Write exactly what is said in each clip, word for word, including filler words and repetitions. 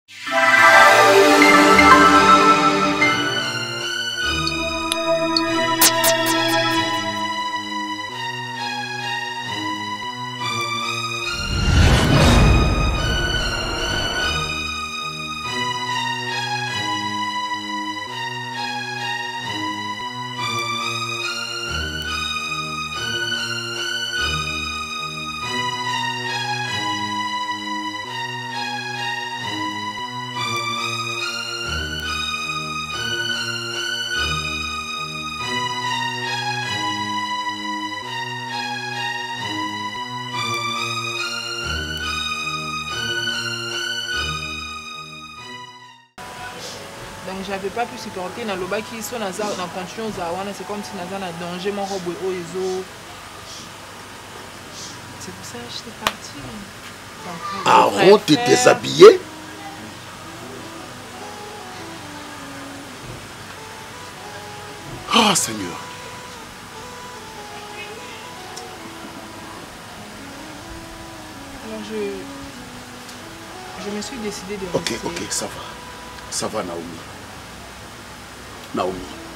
J'avais pas pu supporter dans le bas qui sont dans la continuation zawana, c'est comme si dans un danger mon robe au iso. C'est pour ça que j'étais partie. Ah, on t'es déshabillé? Ah, Seigneur. Alors je je me suis décidée de Ok, rester. ok, ça va. Ça va, Naomi. Naomi.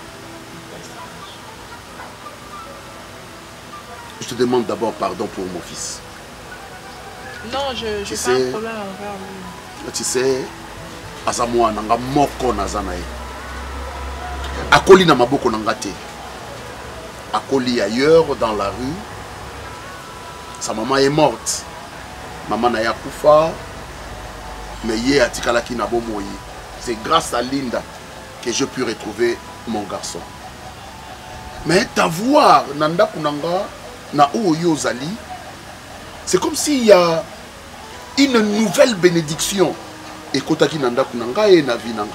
Je te demande d'abord pardon pour mon fils. Non, je n'ai pas sais, un problème envers lui. Tu sais, Asamoa nanga moko nazanae. Akoli na maboko nangate. Akoli ailleurs dans la rue. Sa maman est morte. Maman na yakufa. Mais hier atikala ki na bomoyi. C'est grâce à Linda que je puis retrouver mon garçon. Mais ta voix, Nanda Kunanga, na Oyo Zali, c'est comme s'il y a une nouvelle bénédiction. Et Kotaki Nanda Kunanga et Navi Nanga.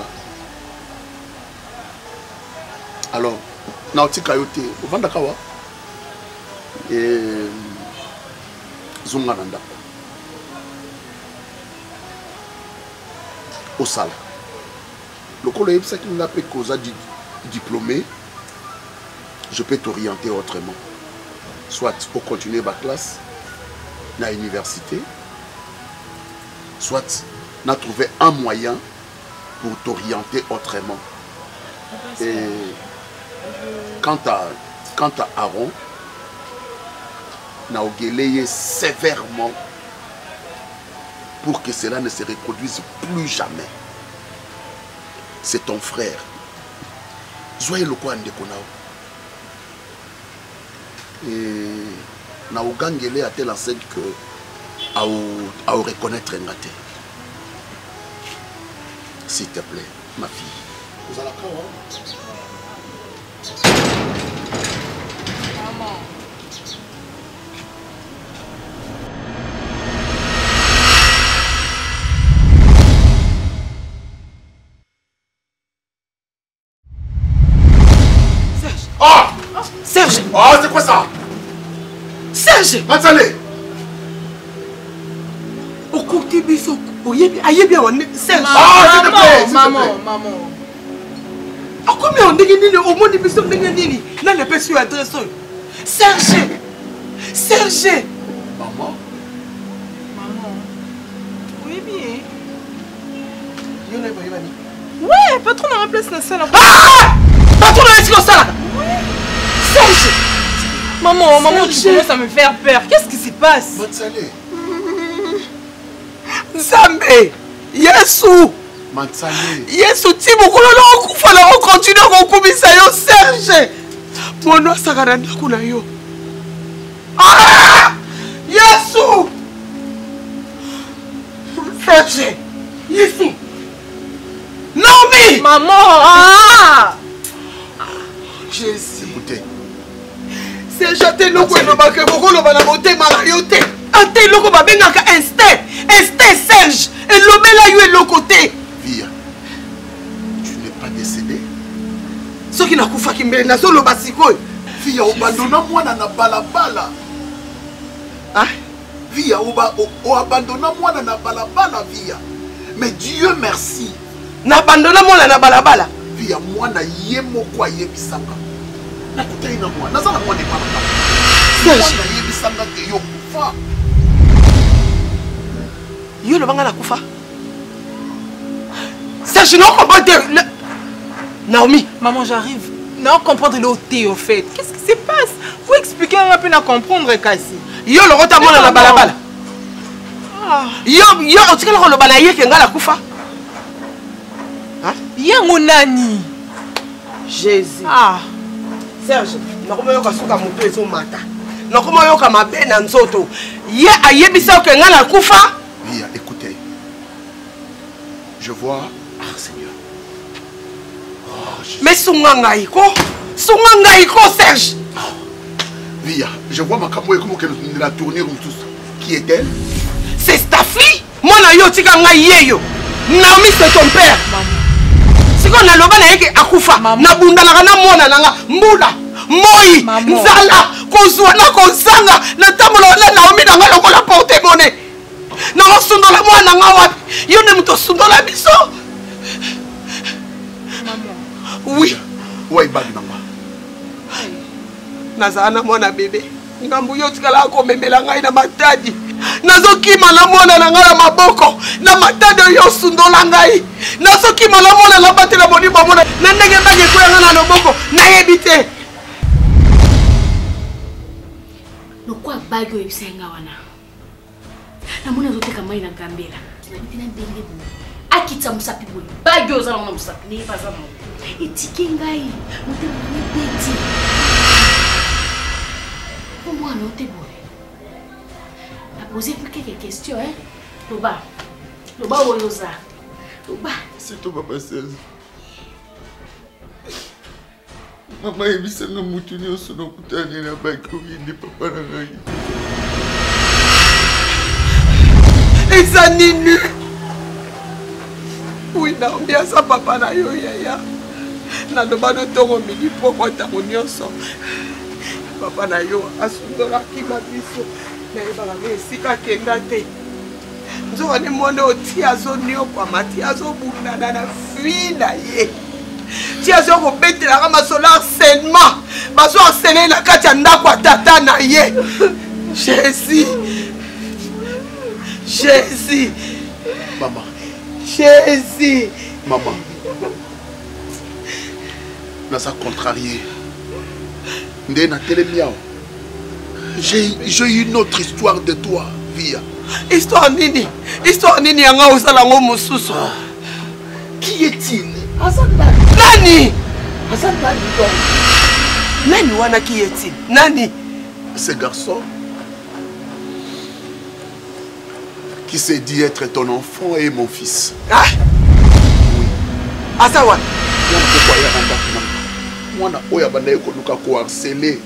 Alors, Naoti Kayote, Vandakawa et Zunga Nanda. Au sala. Le collègue qui n'a pas causé diplômé, je peux t'orienter autrement. Soit pour continuer ma classe à l'université, soit n'a trouvé un moyen pour t'orienter autrement. Et quant à, quant à Aaron, n'a guélayé sévèrement pour que cela ne se reproduise plus jamais. C'est ton frère. Soyez le quoi de Konao. Et Naogangele a telle enseigne que à reconnaître un gâté. S'il te plaît, ma fille. Vous allez Maman. Serge! Oh, c'est quoi ça? Serge! Matsale! Okouti biso, oyebi, ayebi on Serge! Ah, s'il te plaît! Maman, maman. A combien on dit nini au monde biso ndenge nini? Là le pe sur adresse. Serge! Serge! Maman? Maman. Oui, bien. Yo na bayebani. Ouais, patron dans la place na salle. Ah! Patron dans la salle. Serge! Maman, maman, tu commences à me faire peur. Qu'est-ce qui se passe? Matsale. Nzambe! Yesu! Matsale. Yesu ti mokolo na okufa na okontinue kokumisa yo Serge! Mono asaka na ndako na yo. Ah! Yesu! Serge! Yesu! Naomi! Maman! Ah! Jésus! Écoutez. Serge ate loko elobaka kokoloba na motema na yo te. Ate loko babengaka instinct. Instinct Serge! Elobela yo eloko te. Via, tu n'es pas décédé? Soki nakufaki mbele nazoloba sikoyo. Via, obandona mwana na balabala. Ah? Via, obandona mwana na balabala, Via. Mais Dieu merci. Nabandona mwana na balabala. Via, mwana ye moko ayebisanga. Nakutaki na mwana. Naza na mwana epanaka. Mwana ayebisanga ke yo kufa. Yo lobanga nakufa. Serge, non, comprends. Naomi. Maman, j'arrive. Non, comprendre le thé au fait. Qu'est-ce qui se passe? Faut expliquer un peu à comprendre, Kassi. Yo, le rotamon la balabala. Ah. Yo, yo, on tient le balaye qui est la koufa. Hein? Yango nani. Jésus. Ah. Serge, nakoma yo kasuka moto ezo mata. Nakoma yo kama bena nzoto. Ye ayebisa ke ngala kufa. Oui, écoutez. Je vois ah Seigneur. Oh, je... Mais sunganga iko, sunganga iko Serge. Oui, je vois ma camoufle comme que la tournée ou tout. Qui est-elle? C'est Staffy. Moi na yo tika nga yeyo. Naomi c'est ton père. Maman. Si on a loba na yeke akufa, na bunda na kana mona nanga mbula. Moi, nzala, kozwa na kozanga, na tamolo na Naomi na nga lokola porte monnaie. Na osundola mwana nga wapi? Yo ne muto sundola biso. Maman. Oui. Ouais, bag nanga. Nazana mwana bébé. Ngambu yo tikala ko memela ngai na matadi. Nazokima na mwana na ngala maboko na matadi yo sundola ngai. Nazokima na mwana na batela boni bomona na ndenge bage ko yanga na loboko na yebite. Lokwa bage oyisenga wana. Na mwana zoteka mai na kambela. Kinabiti na ndenge bu. Akita musapi boy. Bage ozala na musapi ne pas na. Etike ngai. Mutema ni beti. Comment on te boy? A posé quelques questions, hein? Loba. Loba Oyoza. Loba. C'est toi, papa seize. Maman est vissée dans mon tunnel au son de la bague de papa na ngai. Et ça ninu. Oui, Naomi a sa papa na yo yaya. Na loba no tongo midi poko tango nyonso. Papa na yo asundola ki mabiso. Na yeba nga esika kenda te. Nzoka ni monde oti azo niopa mati azo bunana na fi na ye. Ti azo ko betela ka masolo harcèlement. Bazo harceler na kati ya ndako ya tata na ye. Jésus. Jésus. Maman. Jésus. Maman. Nasa contrarié. Ndena telemiao. J'ai j'ai une autre histoire de toi, Via. Histoire nini? Histoire nini yanga osala ngo mususu? Qui est-il? Nani? Nani wana qui est-il? Nani? Ce garçon qui s'est dit être ton enfant et mon fils. Ah? Oui. Asawa. Mwana oya banaye koluka ko harceler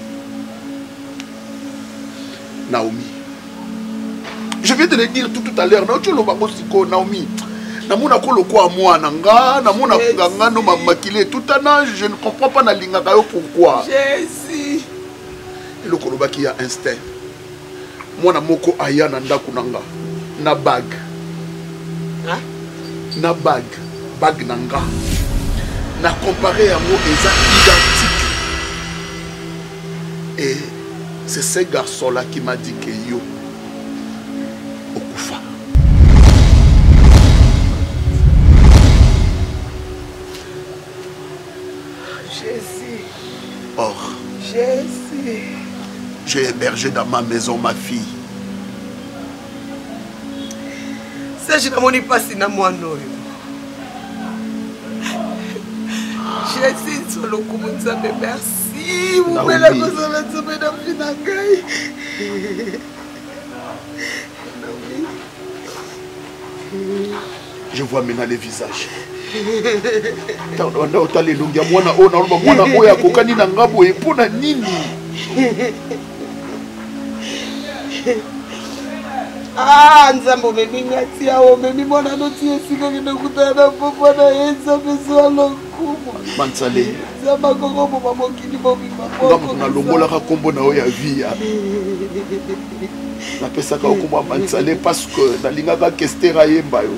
Naomi. Je viens de le dire tout, tout à l'heure. Naomi. Namuna koloko a moi nanga, namuna nganga no mamakile tout un âge, je ne comprends pas na lingaka yo pourquoi. Jésus. Et le koloba qui a instinct. Moi na moko aya na ndaku nanga na bag. Hein? Na bag, bag nanga. Na comparé à moi eza identique. Et c'est ce garçon là qui m'a dit que yo okufa. Jésus. Or, Jésus. j'ai hébergé dans ma maison ma fille. Serge namoni pasi na mwana oyo. Jésus solo kumu nzambe merci. Mumela kozala nzambe na vie na ngai. Je vois maintenant les visages. Tanda otale longia mwana ona olba mwana oya kokani na ngabo epona nini? Ah, nzambo memi ngati awo memi mwana noti esika kina kutana popo na yenza beso lokumu. Mansale. Zama koko mama mokini bobi mako. Ngamo na lombola ka kombo na oya via. Na pesa ka okomwa Mansale parce que na linga ka kestera yemba yo.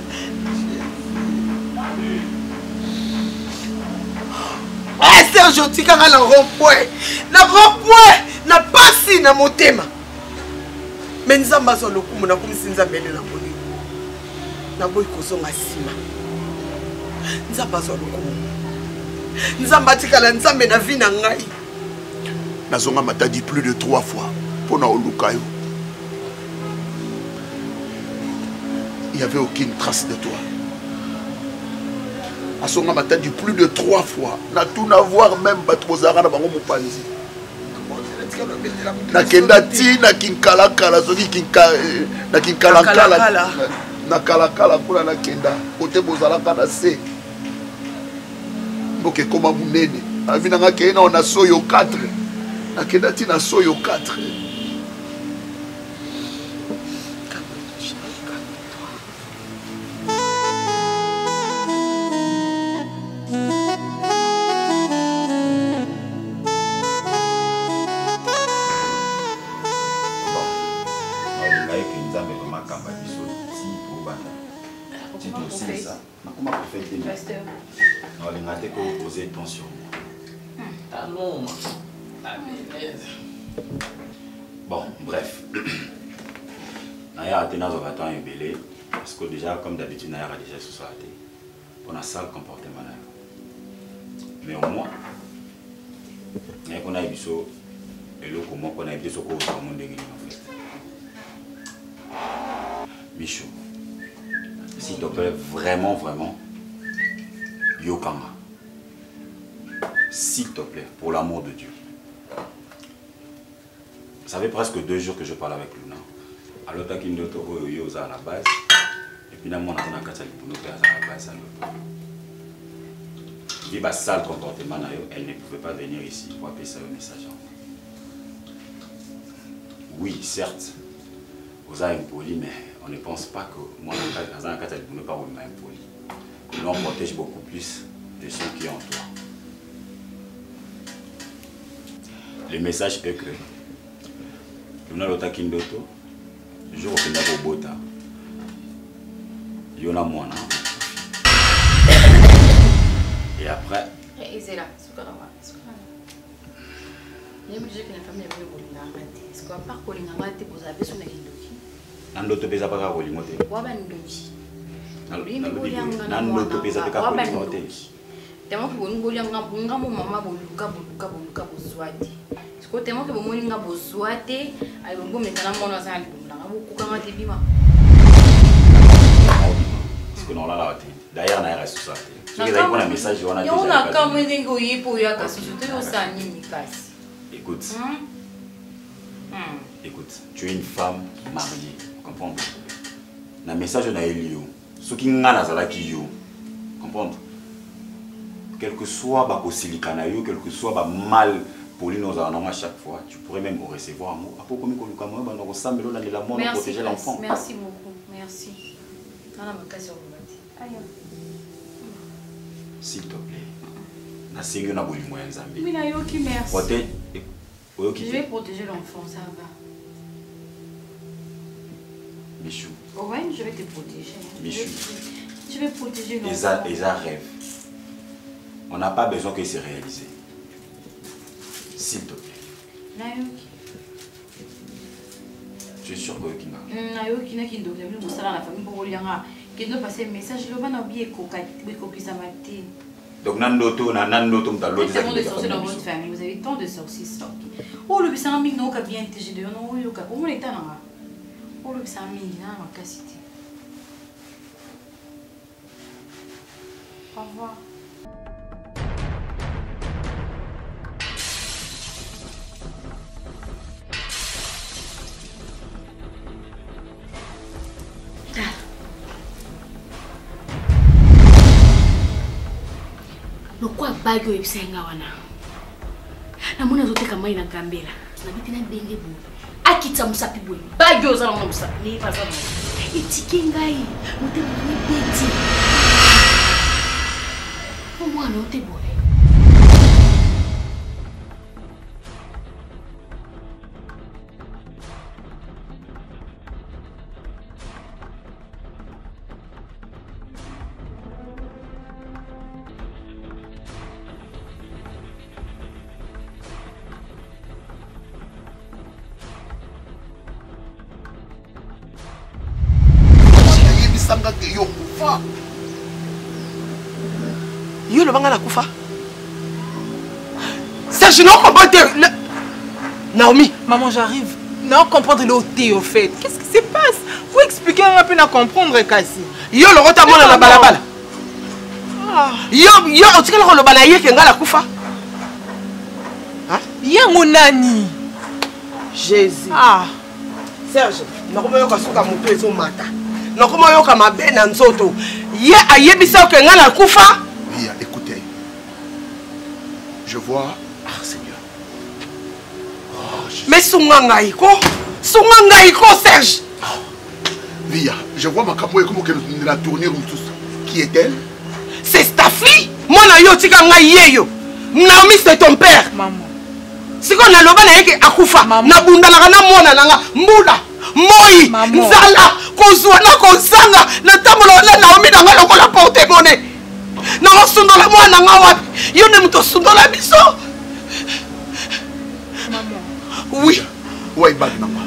Ah, Serge otikanga na rond-point. Na rond-point na pasi na motema. Mais nzamba zo lokumu na kumisi nzambele na moni. Na boy kozonga sima. nzambe azwa lokumu nzambe atikala nzambe na vie na ngai nazonga mata dit plus de trois fois pour na oluka yo il n'y avait aucune trace de toi asonga mata dit plus de trois fois na tout n'avoir même batozara na bango mopanzi na kenda ti na kinkalakala soki kinka na kinkalakala na kalakala kuna na kenda kote bozalaka na se mboke koma munene avina nga kena on a soyo quatre na kenda ti na soyo quatre Attention. Allons. Bon, bref. Naya a été dans un temps ébélé. Parce que déjà, comme d'habitude, Naya a déjà société. On a ça le comportement. Mais au moins, Naya qu'on a eu ça. Et là, comment qu'on a eu ça au monde de Guinée en fait. Michou, s'il te plaît, vraiment, vraiment, Yokanga. S'il te plaît, pour l'amour de Dieu. Ça fait presque deux jours que je parle avec Luna. Alors, tu as à la base. Et puis, on a à la base. Il y a un sale comportement. Elle ne pouvait pas venir ici pour appeler ça un message. Oui, certes, vous avez impoli, mais on ne pense pas que moi, dans un cas, elle ne peut pas vous impoli. Nous, on protège beaucoup plus de ceux qui ont en toi. Le message est que nous avons l'autre kindoto, je jour où nous avons bota, il y en a moins. Et après. Et c'est là, c'est quoi là? Il y a des gens qui n'ont pas mis le bolinga. Est-ce qu'on part bolinga vous avez besoin de kindoki? Nandoto pesa pas bolinga te. Waba ndoki. Nandoto pesa pas bolinga te. Temo que vous voulez nga mo mama boluka boluka boluka bozwati. Siko temo que vous voulez nga bozwate, ay bongo metana mona za libunda nga bokuka nga tebima. Parce que non là là d'ailleurs na reste ça. Ce que vous avez un message on a déjà. On a quand même des goyi pour ya kasi je te ça nini kasi. Écoute. Écoute, tu es une femme mariée, comprends? Na message na elio. Ce qui ngana za la ki yo. Comprendre? Quel que soit ma silicanayo, quel que soit ma mal poli nos à chaque fois, tu pourrais même recevoir un mot. Protéger l'enfant. Merci beaucoup, merci. S'il te plaît, merci. Je vais protéger l'enfant, ça va. Michou. Oui, je vais te protéger. Michou. Je vais protéger l'enfant. Et ça rêve. On n'a pas besoin qu'il se réalise. S'il te plaît. Nayoki. Je suis sûr que tu as. Nayoki n'a qu'une double de la famille pour Olianga. Qui doit passer un message, le ban a oublié coquille sa matin. Donc, Nandoto, Nandoto, t'as l'autre. C'est bon de sortir dans votre famille. Vous avez tant de sorciers sortis. Oh, le bissan ami n'a bien été de non, oui, au cas où on est en a. Oh, le bissan ami n'a pas cité. Au revoir. Lokwa bagyo ebisenga wana. Namuna zote kama ina gambela. Tunabiti na ndenge bu. Akita musapi bwe. Bagyo za na musapi. Ni paza na. Itike ngai. Mute ni beti. Omwana ote bwe. Yo le banga la kufa. Serge, non comprends le... Naomi. Maman, j'arrive. Non comprendre le thé au fait. Qu'est-ce qui se passe? Vous expliquez un peu à comprendre Kassi. Yo le rota mona la balabala. Yo yo o tikala ko lo bana ye ke ngala kufa. Hein? Yango nani? Jésus. Ah. Serge, nakoma yo kasuka moto ezo mata. Nakoma yo kama bena nzoto. Ye ayebisa ke ngala kufa. Oui, écoutez. Je vois. Ah Seigneur. Oh, je... Mais sunganga iko, sunganga iko Serge. Via, je vois ma camoufle comme qu'elle la tournure tous. Qui est-elle? C'est ta fille. Moi na yo tika nga yeyo. Naomi c'est ton père. Maman. Si qu'on a loba na yeke akufa. Na bunda na kana mona nanga mbula. Moi, nzala, kozwa na kozanga, na tamolo la Naomi nanga lokola porte monnaie. Na sundola mwana nga wapi? Yo ne mto sundola biso. Maman. Oui. Ouais, bag nanga.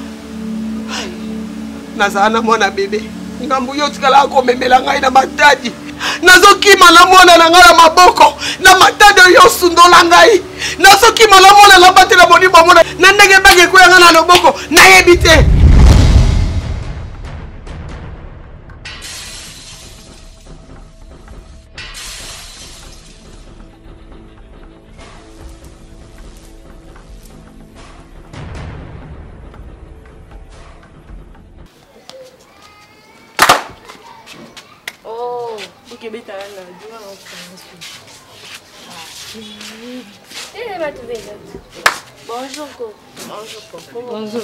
Nazana mwana bébé. Ngambu yo tikala ko memela ngai na matadi. Nazokima na mwana na ngai na maboko. Na matadi yo sundola ngai. Nazokima na mwana na batela boni bomona. Na ndenge bage ko yanga na loboko. Na yebite. Bonjour, Coco. Bonjour, Coco. Bonjour.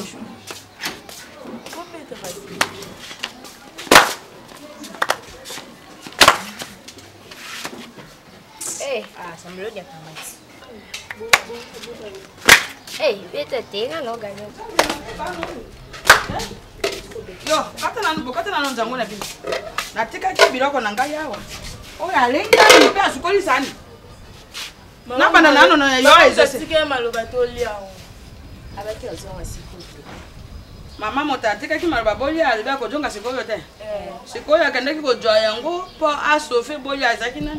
Eh, ah, ça me le dit à Eh, vete tenga no ganyo. Yo, kata na nubo, kata na nonzango na bino. Natika ki biloko na ngai awa. Oya lenga ni pe asukoli sani. Na bana na no na yo ezese. Sike maloba to lia o. Abaki ozonga sikuti. Mama mota atika ki maloba bolia aliba ko jonga sikoyo te. Eh. Sikoyo akendeki ko joa yango po asofe bolia azaki nani?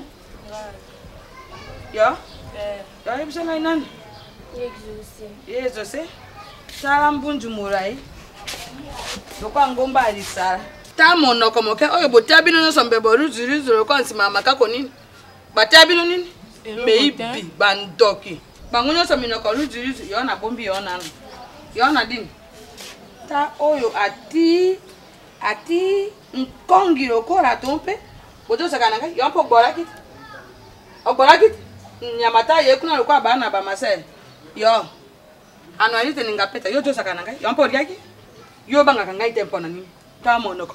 Yo? Eh. Yo ebisa ngai nani? Exaucé. Exaucé. Sala mbunju murai. Lokwa ngomba alisala. Ta monoko moke oyo botabino no sombe boruzu ruzu lokwa nsima makako nini? Batabino nini? Maybe bandoki. Bangunyo so minoko ruzu ruzu yona bombi yona no. Yona dini. Ta oyo ati ati nkongi lokola tompe. Bojo sakana ngai yompo gbola kiti. Ogbola kiti. Nyamata yekuna lokwa bana ba masel. Yo. Ano alite ningapeta yo jo sakana ngai yompo riaki. Yo banga kangai tempo na nini? Ta monoko.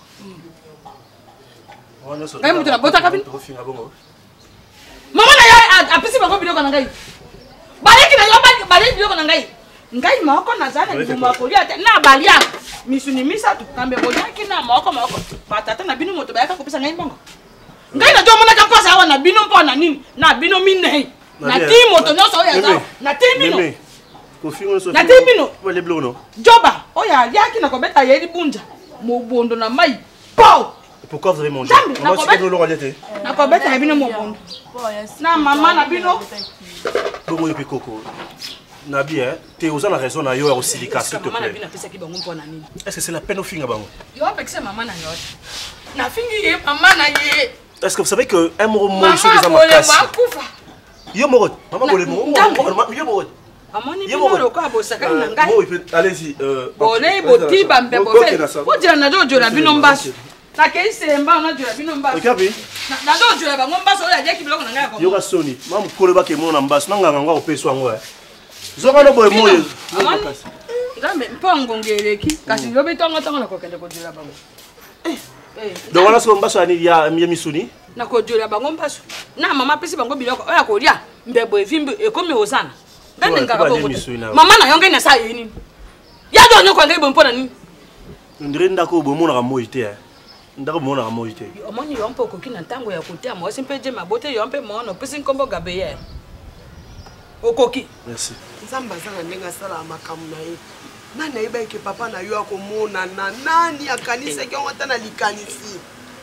Ngai mutu na bota kabini. Mama na ya apisi bango biloko na ngai. Baleki na yo ba baleki biloko na ngai. Ngai moko na zana nguma kolia te na balia. Misuni misatu kambe boliaki na moko moko. Patata na binu moto bayaka kopisa ngai mbongo. Ngai na jo mona ka kosa awa na binu mpo na nini? Na binu minei. Na ti moto no so ya za. Na ti binu. Na ti binu. Wale blono. Joba, oya liaki na kobeta yedi bunja. Mobondo na mai. Pow! Pourquoi vous avez mangé? Comment est-ce que vous l'avez dit? Na kobeta ya bino mobondo. Na mama na bino. Bongo yopi koko. Nabi hein, tu as la raison na yo ya osilika s'il te plaît. Est-ce que c'est la peine au finga bango? Yo pekse mama na yo. Na fingi ye mama na ye. Est-ce que vous savez que un mot moi ici les amakasi. Yo moro, maman bole mo. Yo moro. Amoni bino lokwa bosaka na ngai. Bon, allez-y euh Bolé boti bambe bofé. Faut na jojo la bino mbaso. Na keise mba na jojo la bino mbaso. Okapi? Na jojo la bango mbaso ya jeki biloko na ngai ko. Yo ka soni, mam koloba ke mo na mbaso na nganga ngwa opeso ngo eh. Zoka no boy moyo. Ngambe mpongo ngeleki kasi yo betonga tonga na kokende ko jola bango. Eh. Eh. Donc on a so mbaso ani ya misuni. Na ko jola bango mbaso. Na mama pesi bango biloko oya ko lia. Mbebo evimbe ekomi ozana. Maman na yonga na sa yini. Ya do nyoko ngai bompo na nini? Ndire ndako bomona ka moite eh. Ndako bomona ka moite. Omoni yompo ko kina ntango ya kotia mo simpeje mabote yompe mono pesi nkombo gabe Okoki. Merci. Nzamba zanga ndenga sala makamu na ye. Nani ayeba ke papa na yo akomona na nani akanisa ke ngata na likanisi.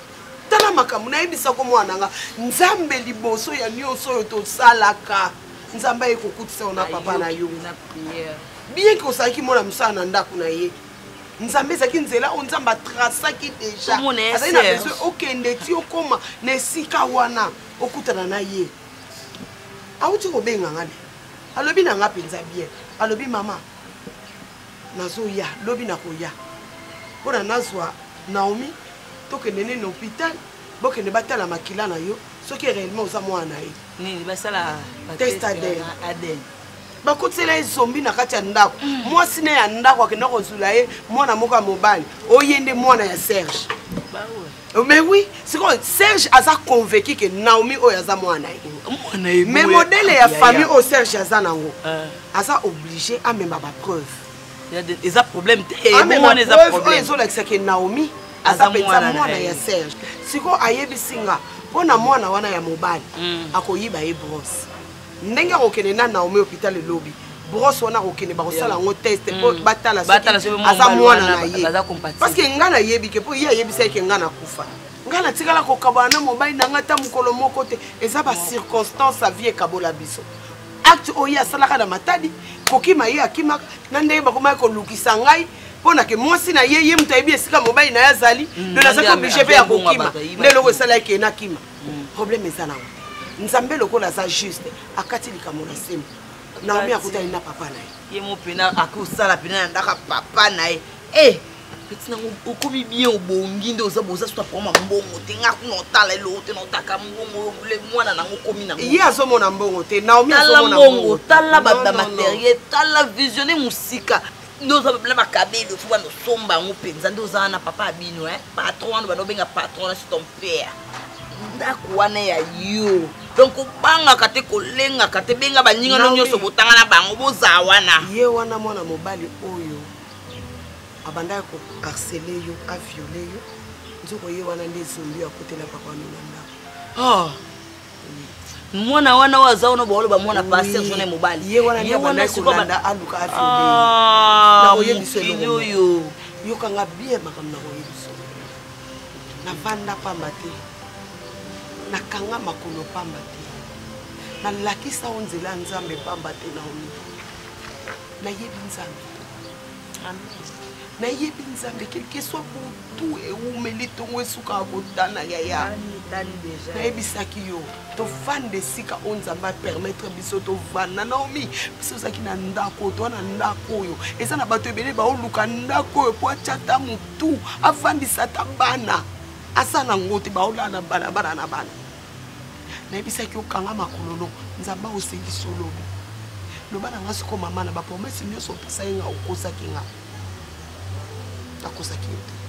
tala makambo nayebisa ko mwana nga nzambe liboso ya nyonso oyo tosalaka nzambe ayekokutisa yo na papa na yo bien ke ozalaki mona mosala na ndako na ye nzambe ezalaki nzela oyo nzambe atrasaki deja azali na besoin okende ti okóma na esika wana okutana na ye awuti kobenga nga le alobi na nga mpenza bien alobi mama nazoya lobi nakoya mpona nazwa Naomi tokende nini na hôpital bokende batala makila na yo soki réellement oza mwana ye nini basala test aden bakotisela ye zombi na kati ya ndako mwasi ne ya ndako akenda kozula ye mwana moko ya mobali oye nde mwana ya Serge mais oui sikoyo Serge aza convaincu ke Naomi oyo aza mwana ye mais modele ya famille oyo Serge aza nango aza obligé amema bapreuve eza problème te amema preuve oyo ezolakisa ke Naomi aza mpenza mwana ya Serge sikoyo ayebisi nga mpona mwana wana ya mobali akoyiba ye brosse ndenge akokende na Naomi hôpital elobi brosse wana akokende bakosala yango test mpo batala soki aza mwana na ye parceke nga nayebi ke mpo ye ayebisaki ke nga nakufa nga natikala kokabana na mobali na nga ta mokolo moko te eza bacirconstance a vie ekabola biso acte oyo asalaka na matadi kokima ye akimaka na ndenge bakomaki kolukisa ngai mpona ke mwasi na ye ye moto ayebi esika mobali na ye azali do nazaki oblige mpe ya kokima nde eloko esalaki ye nakima problème eza nango nzambe lokola aza juste akati likambo na sembo Naomi akutani na papa na ye ye mo pena akosala pena na ndaka papa na ye eh petit nango okomi bien obongi nde oza boza soto apoma mbongo te nga kuna otala elo te na otaka mbongo le mwana nango komi nango ye azomona mbongo te Naomi azomona mbongo tala bamateriel tala visionne musika nde oza babela bakabeli ofu bana osomba yango mpenza nde oza na papa abino patron wana bana obenga patron na si ton père ndako wana ya yo donc obangaka te kolengaka te benga baningana nyonso botanga na bango boza wana ye wana mwana mobali oyo abandaki koharcele yo aviole yo nzoko ye wana nde zombi akotela papa wana na ndako mwana wana oyo aza wana baoloba mwana paster jone mobali ye wana nde abandaki kolanda aluka aviole nakoyebiso eloko yokanga bien makambo nakoyebiso navanda pamba te nakanga makolo pamba te nalakisa o nzela nzambe pamba te Naomi nayebi nzambe nayebi nzambe quelque soit butu eumeli tongo esuka kotana yaya nayebisaki yo tovanda esika o nzambe apermettre biso tovanda Naomi biso ozalaki na ndako toa na ndako oyo eza na bato ebele baoluka ndako oyo po atya ta motu avandisa ta bana asa nango te baolala na bana bana na bana nayebisaki okanga makololo nzambe osengisi olobi loba na nga siko mama na bapromese nyonso opesa ye nga okosaki nga akosaki yo te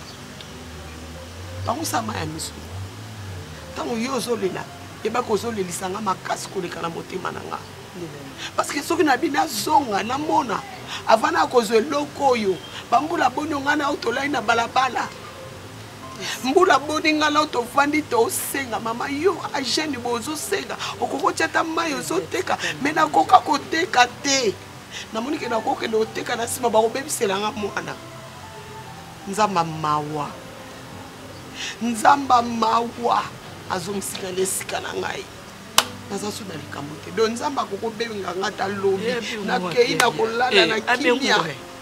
bangosama ya miso ntango yo ozolela yebaka ozolelisa nga makasi koleka na motema na nga parceke soki na bino azonga namona avant na kozwa eloko oyo bambula boni nga na otolai na balabala mbula boni nga na tovandi tosenga mama yo agene bozosenga okokotia ta mai ozoteka me nakoka koteka te namonike nakokende oteka na nsima bakobebisela nga mwana nzamba mawa nzamba mawa azongisika na esika na ngai naza so na likambo te do nzamba akokobenga nga ta lobi nakei na kolala na kimia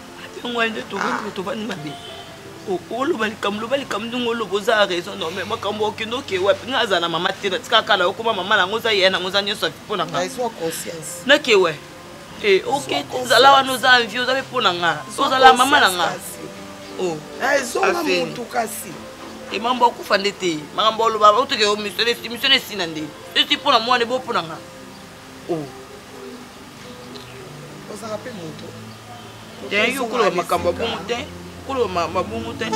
oloba likambo loba likambo ndenge oloba oza raison non mais makambo okende oke wapi nga aza na mama te natika kala okoma mama nango oza ye nango oza nyonso mpo na nga nake we oke ozala wana oza envie oza mpe mpo na nga ozala mama na nga ezonga mutu kasi makambo akufa nde te makambo oloba otoke mission esina nde esi mpo na mwana ebo mpo na nga ozala mpe moto te yo koloba makambo abongo te koloba mabongo te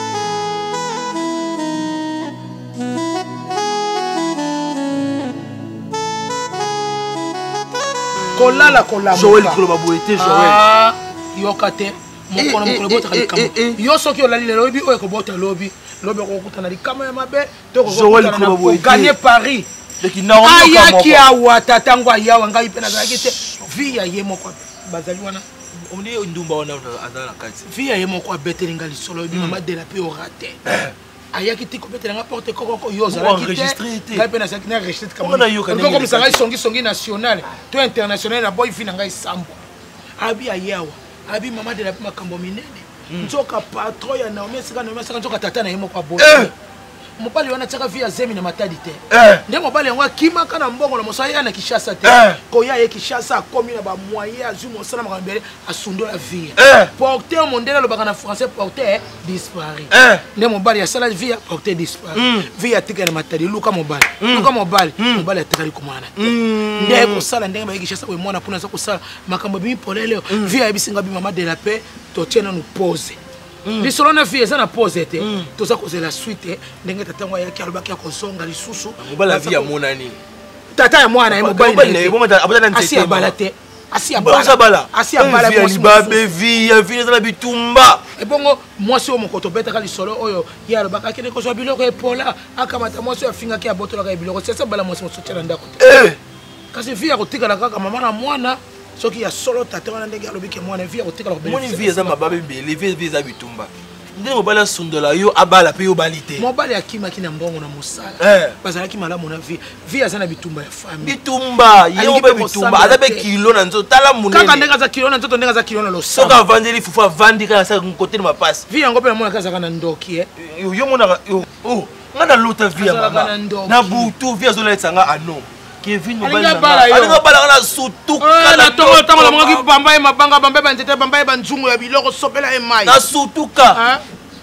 kolala kolala Joël koloba boye te Joël yoka te mokono mokolo botaka likambo yo soki olali lelo lobi oyo ekobota lobi lobi okokutana likama ya mabe tokoganye paris ayaki awa tatango ayawa ngai mpe nazalaki te vi ya ye moko bazali wana ndumba wana azala na kati vi ya ye moko abeteli nga lisolo lobi mama dela mpe ora te ayaki ti kopete na porte koko yo za enregistré té ngai pe na sakina enregistré comme on a yo comme comme ça ngai songi songi national to international na boy fi na ngai sambo abi ayawa abi mama de la makambo minene nzoka patron ya Naomi sika Naomi sika nzoka tata na yemo kwa boy mobali wana tsaka via zemi na matadi te nde mobali yango akimaka na mbongo na mosala ya na Kishasa te koya ye Kishasa akomi na ba moyen azwi mosala makambo mbele asundola vie porteur mondele alobaka na français porteur disparu nde mobali asala vie porteur disparu vie atika na matadi luka mobali luka mobali mobali atikali komana te nde kosala ndenge ba Kishasa we mwana puna za kosala makambo bimi polele vie abisinga bi mama de la paix to tiena nous pose lisolo na vie eza na pose te toza kozela suite ndenge tata ngo yaki alobaki ya kozonga lisusu mobala vie ya monani tata ya mwana ye mobali asi abala te asi abala asi abala vie babe vie vie eza na bitumba ebongo mwasi oyo mokoto betaka lisolo oyo ye alobaka akende kozwa biloko epola akamata mwasi oyo afingaki abotolaka ye biloko siasa bala mwasi mosotia na ndako te kasi vie ya kotikala kaka mama na mwana soki ya solo tata wana ndenge alobiki mwana vie kotikala ko moni vie eza mababe bele vie vie eza bitumba ndenge mobali sundola yo abala pe yo balite mobali akimaki na mbongo na mosala bazalaki malamu na vie vie aza na bitumba ya famille bitumba ye be bitumba aza be kilo na nzoto tala munene kaka ndenge aza kilo na nzoto ndenge aza kilo na losa soka vandeli fufu avandi kana sa côté na mapasi vie yango pe na mona kaza na ndoki eh yo mona oh ngana lota vie ya mama na butu vie azola tsanga anom Kevin mobali alinga bala na sutuka na tongo tongo la mwangi bamba e mabanga bamba ba nzete bamba e banzungu ya biloko sopela e mai na sutuka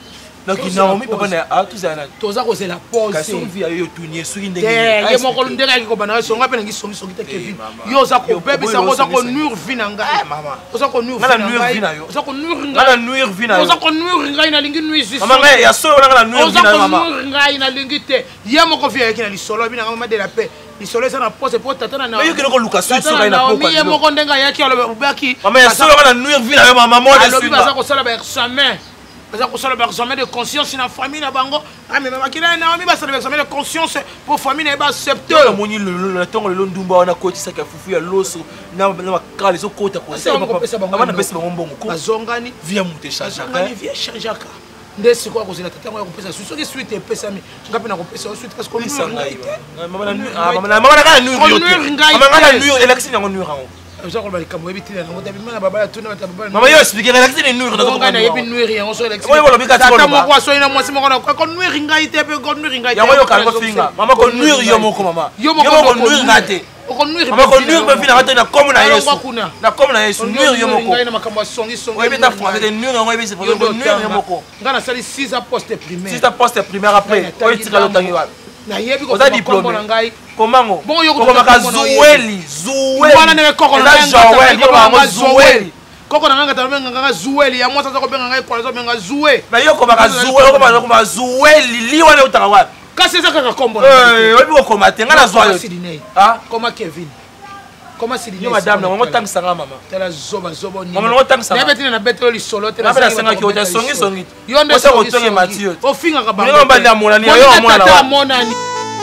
na kinaomi papa na atuzana toza ko zela pause kasi via yo tunie suki ndenge ye moko ndenge ki ko bana songa pe ngi songi songi te Kevin yo za ko bebe sa ko za ko nur vina ngai mama oza ko nur vina ngai oza ko nur ngai na nur vina oza ko nur ngai na lingi nuisi mama ngai ya so na nur vina mama oza ko nur ngai na lingi te ye moko via ki na lisolo bina mama de la paix lisolo eza na pose po tata na na yo kino ko luka so so na poko ye moko ndenga yaki alobaki mama ya so na nur vina yo mama mo de alobi baza ko sala ba examen baza ko sala ba examen de conscience na famille na bango ah mais mama kina na mi baza ba examen de conscience pour famille na ba accepter na moni le le tongo le ndumba wana ko tisa ka fufu ya loso na na makala zo kota ko sa mama na pesa bango mbongo ko bazongani via mute changer ka via changer ka nde sikoyo kozela tata ngo ya kopesa susu soki suite epesami ngapi na kopesa suite kasi komisa ngai mama na mama na mama na kana nuyo mama na nuyo election yango nuyo rango je crois que comme habiter na ngo tabi mana baba tuna baba mama yo expliquer election ni nuyo donc na yebi nuyo yango so election moi bolobi ka tata moko so ina mwasi moko na ko nuyo ngai te pe ko nuyo ngai te yango yo kalma finga mama ko nuyo yo moko mama yo moko nuyo ngate mama ko nuyo pe fina ngate na komo na yesu na komo na yesu nuyo yo moko ngai na makambo songi songi oyebi ta français de nuyo yango yebi c'est pour nuyo yo moko ngana sali six poste primaire six poste primaire après oyi tika lo tangi wa na yebi ko diplôme na ngai komango bon yo ko maka zuweli zuweli wana ne koko na ngai yo mama zuweli koko na nganga talobenga nganga zuweli ya mwasa ko benga ngai kwa zo benga zuwe na yo ko maka zuweli ko maka ko zuweli liwa le utaka wapi kasi eza kaka kombo eh obi ko komate ngana zwa yo ah koma Kevin koma Sidine yo madame na ngo tangisa nga mama tela zoba zoba ni mama ngo tangisa na betina na betelo lisolo tela na senga ki ota songi songi yo nde so ko tonge matio o finga ka ba ngo mbali ya monani yo mwana wa monani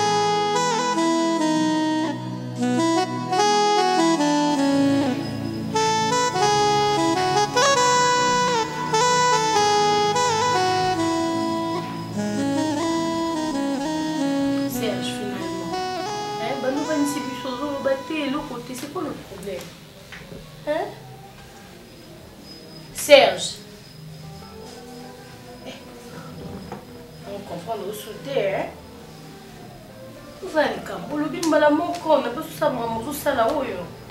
Serge. On comprend le souté, hein? Vous allez quand vous le dites, madame, mon corps, n'a pas tout ça, maman, tout ça là-haut.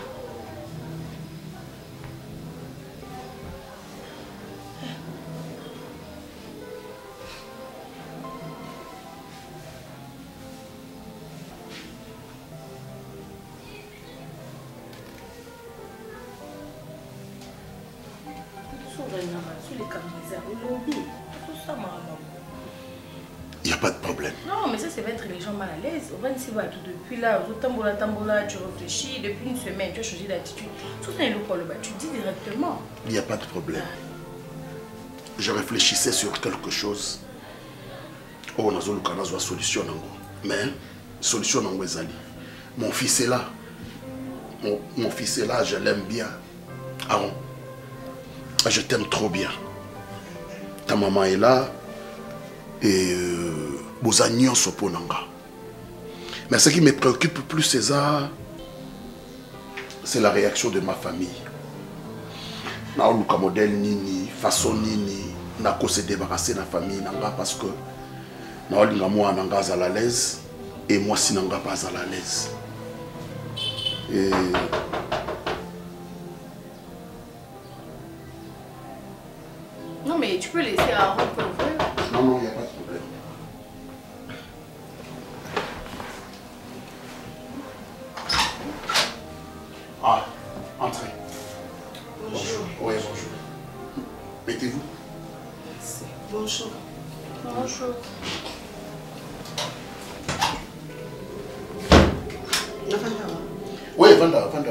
Il n'y a pas de problème. Non, mais ça, c'est mettre les gens mal à l'aise. On va ici, tout depuis là, tamboula, tamboula, tu réfléchis, depuis une semaine, tu as changé d'attitude. Tout ça, tu dis directement. Il n'y a pas de problème. Je réfléchissais sur quelque chose. Oh, on a une solution. Mais, solution, mon fils est là. Mon, mon fils est là, je l'aime bien. Aaron, je t'aime trop bien. Ta maman est là. Et euh, boza nyonso ponanga. Mais ce qui me préoccupe plus, César, c'est la réaction de ma famille. Na oluka modèle nini, façon nini, na ko se débarrasser de la famille nanga parce que na olinga moi nanga à la l'aise et moi si nanga pas à la l'aise. Et non mais tu peux laisser à Aaron pour ouvrir. Non non, il n'y a pas de problème. Ah, entrez. Bonjour. Oui, bonjour. Mettez-vous. Merci. Bonjour. Bonjour. Oui, Vanda, Vanda.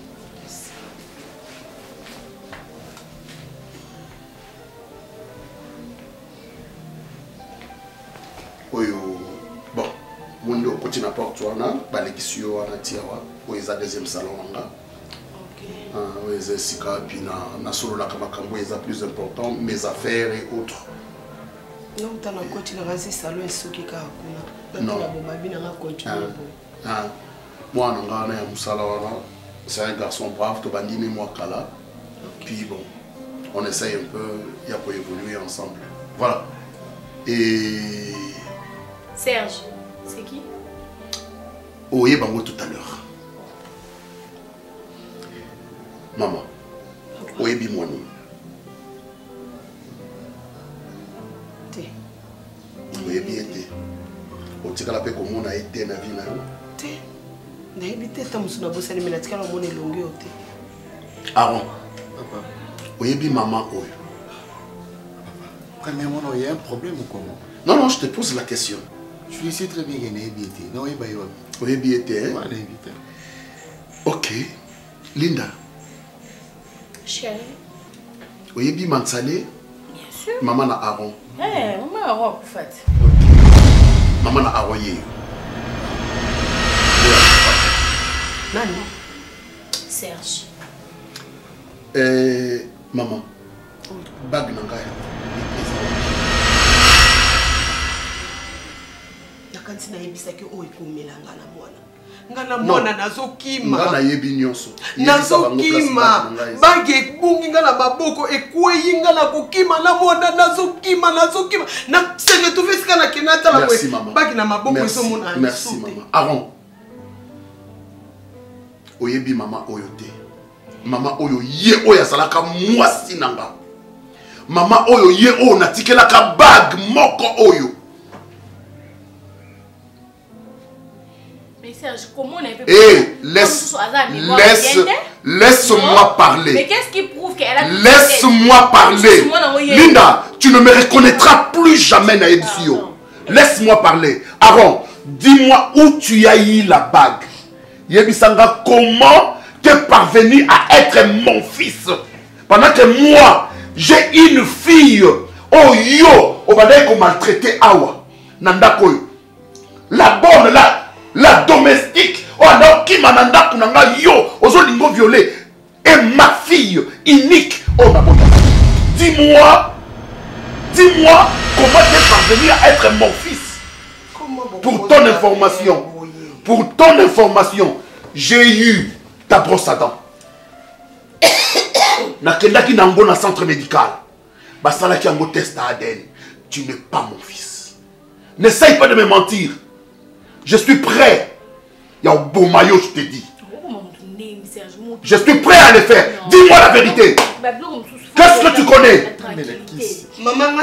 Oui, bon. Mon côté n'a pas toi, na, balekisio na tiawa, oui, c'est deuxième salon nga. Ah, oui, c'est sika puis na na solo la kamakambo est plus important, mes affaires et autres. Non, tu as côté na rasi salon et soki ka kuna. Non. La bomba bina na continuer. Ah. Moi nanga na ya musala wana, c'est un garçon brave, to bandine moi kala. Puis bon, on essaye un peu, il y a pour évoluer ensemble. Voilà. Et Serge, c'est qui? Oye Bango tout à l'heure. Maman, Oye Bimwani. Té. Oye Biete. Otika la pe comme on a été na vie na yo. Té. Na ebité ta musuna bosani mena tika la mone longue oté. Aaron. Papa. Oye Bi maman Oyo. Premièrement, il y a un problème ou comment? Non, non, je te pose la question. Je sais très bien qu'il y a un évité. Non, il y a un Oui, bien été. Oui, un évité. Ok. Linda. Chérie. Oui, bien Mansalé. Bien sûr. Maman na Aaron. Eh, hey, maman Aaron, en fait. Maman na Aaron yé. Nani? Serge. Eh, maman. Bag nangaya. Nakanti na yebisaki oyo ekomela nga na mwana. Nga na mwana nazokima. Nga na yebi nyonso. Nazokima. Bagi ekbungi nga na maboko ekweyi nga na kokima na mwana nazokima nazokima. Na se retrouver sika na kenata la Merci maman. Bagi na maboko eso mona. Merci maman. Aaron. Oyebi maman oyo te. Maman oyo ye oyo azalaka mwasi nanga. Maman oyo ye oyo natikelaka bag moko oyo. Mais Serge, comment on a fait? Eh, laisse, laisse, laisse-moi parler. Mais qu'est-ce qui prouve qu'elle a... Laisse-moi parler. Linda, tu ne me reconnaîtras plus jamais na Ebisio. Laisse-moi parler. Aaron, dis-moi où tu as eu la bague. Yebisanga, comment t'es parvenu à être mon fils? Pendant que moi, j'ai une fille. Oh yo, on va dire qu'on maltraité Awa. Nandakoyo. La bonne là. La domestique, oh non, qui m'a nanda yo, ozo lingo violé, et ma fille unique, oh ma bonne. Dis-moi, dis-moi comment tu es parvenu à être mon fils. Pour ton information, pour ton information, j'ai eu ta brosse à dents. Nakenda ki nango na centre médical. Basala ki ango test à A D N. Tu n'es pas mon fils. N'essaye pas de me mentir. Je suis prêt. Il y a un beau maillot, je te dis. Je suis prêt à le faire. Dis-moi la vérité. Qu'est-ce que tu connais? Maman,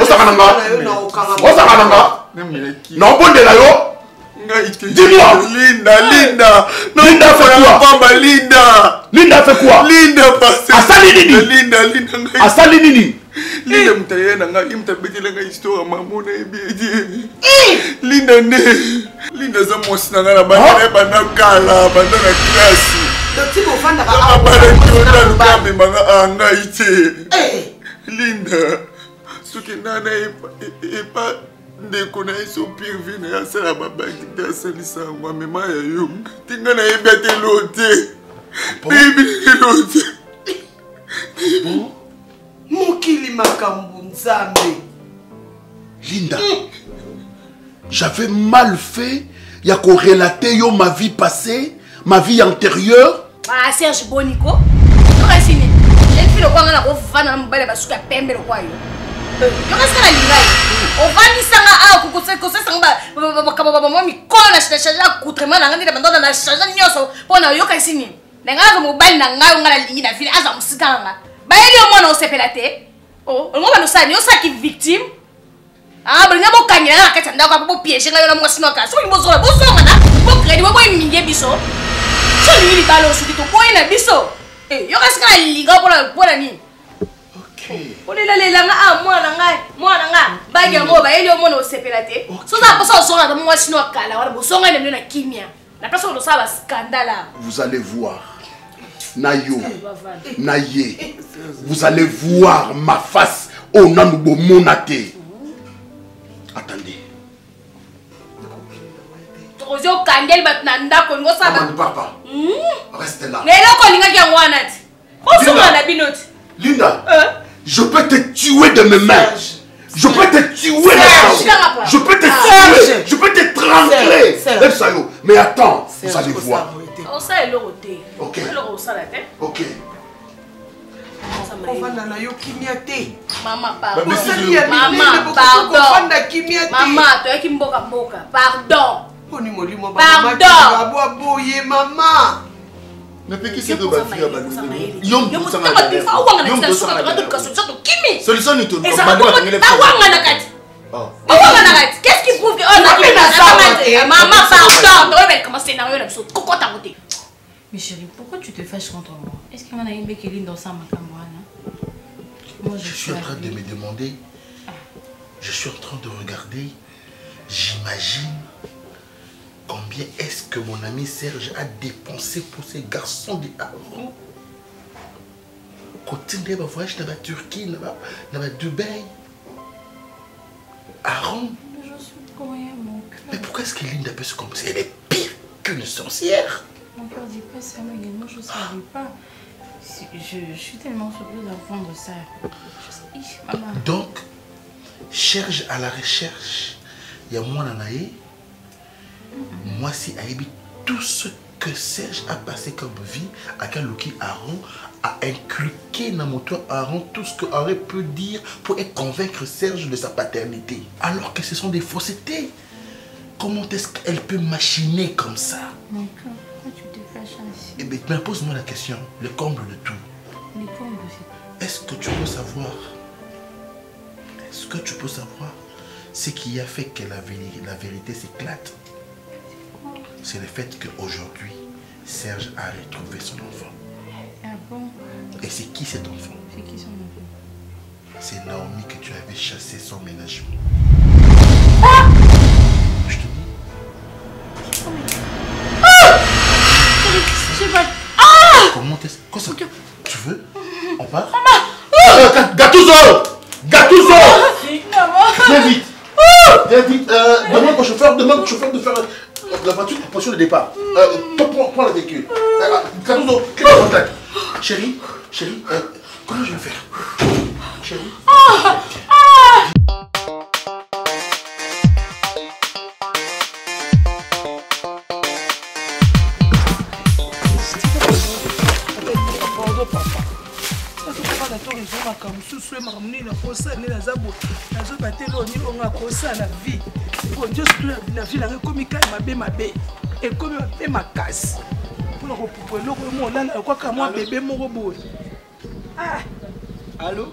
non, bon de la yo. Dis-moi. Linda, Linda. Linda fait quoi? Linda. Linda fait quoi? Linda passe. Asali nini? Linda, Linda. Asali nini? Linda mtayena nga imtabetela nga histoire mamona ebidi. Linda ne. Linda za mosi na ngala bana bana kala bana na classe. Doti ko fanda ka a bana tona lukambe manga anga ite. Linda. Suki nana e pa ndeko na iso pirvine ya sala babaki ta salisa ngwa mema ya yung. Tinga na ebete lote. Bibi lote. Mokili makambu nzambe. Linda. j'avais mal fait. Il y a qu'au relater yo ma vie passée, ma vie antérieure. Ah, Serge Bonico. Tu as signé. Elle fait le quoi on a refana mbele basuka pembe le quoi yo. Yo reste la ligne. On va ni sanga a ko ko ko sanga ba ba ba mo mi ko na charge accoutrement na ngani na bando na charge nyoso pona yo ka signé. Nga ko mobile na ngayo ngala ligne na fili aza musikanga. Ba yeli o mwana o sepela te. Oh, on va nous saluer, on sait qui victime. Ah, mais nous avons gagné la quête d'abord pour piéger la moitié de notre cas. Si vous avez besoin, vous avez besoin, crédit, vous avez milliers biso. Si vous avez ballon sur tout, vous avez biso. Eh, il reste qu'à liga pour la pour la nuit. Ok. On est là les langues ah moi langue, moi langue. Bague moi, bah il est au monde au sepelate. Si vous avez besoin, on a besoin de notre cas. Là, on a besoin de notre kimia. La personne de ça va scandale. Vous allez voir. Nayo, Naye, vous allez voir ma face au Nanoubo Monate. Attendez. Maman, papa, restez là. Linda, je peux te tuer de mes mains. Je peux te tuer de Je peux te tuer. Je peux te trembler. Mais attends, vous allez voir. Ok. Ok. Maman, pardon. Maman, pardon. Maman, tu es qui mboka mboka. Pardon. Pardon. Maman. Mais qui c'est que va faire balou? Yom yom ça va. Yom ça va. Solution ni tout. Qu'est-ce qui prouve que oh la maman pardon. On va commencer scénario là sur coco ta côté. Mais chérie, pourquoi tu te fâches contre moi? Est-ce qu'il y en a une béqueline dans sa macamboana? Moi je suis en train de me demander. Je suis en train de regarder. J'imagine combien est-ce que mon ami Serge a dépensé pour ces garçons de Aaron. Côté de ma voyage dans la Turquie, dans la Dubaï. Aaron. Je suis pour rien, mon cœur. Mais pourquoi est-ce que Linda peut se comporter? Elle est pire qu'une sorcière. Mon cœur dit pas ça, mais également je ne savais pas. Je, je suis tellement surprise d'apprendre ça. Je sais, maman. Donc, cherche à la recherche. Il y a moi, Nanaï. Moi, si Aïbi, tout ce que Serge a passé comme vie, à Kalouki Aaron, a inculqué dans mon toit Aaron tout ce que Aaron peut dire pour convaincre Serge de sa paternité. Alors que ce sont des faussetés. Comment est-ce qu'elle peut machiner comme ça? Mon cœur, pourquoi tu te fâches ainsi? Eh bien, pose-moi la question, le comble de tout. Le comble de tout. Est-ce que tu peux savoir, est-ce que tu peux savoir ce qui a fait que la, vé la vérité s'éclate? C'est le fait qu'aujourd'hui, Serge a retrouvé son enfant. Ah bon? Et c'est qui cet enfant? C'est qui son enfant? C'est Naomi que tu avais chassé sans ménagement. Ah! Je te dis. Ah! Je sais pas. Ah! Comment est-ce que ça? Tu veux? On part? Maman! Ah, Gattuso! Gattuso! Viens vite! Viens vite! Euh, demande au chauffeur, demande au chauffeur de faire la voiture pour position de départ. Euh, prends, prends le véhicule. Euh, Gattuso, quel est le contact? Chérie, chérie, euh, comment je vais faire? Chérie? Ah! Ah! Allô?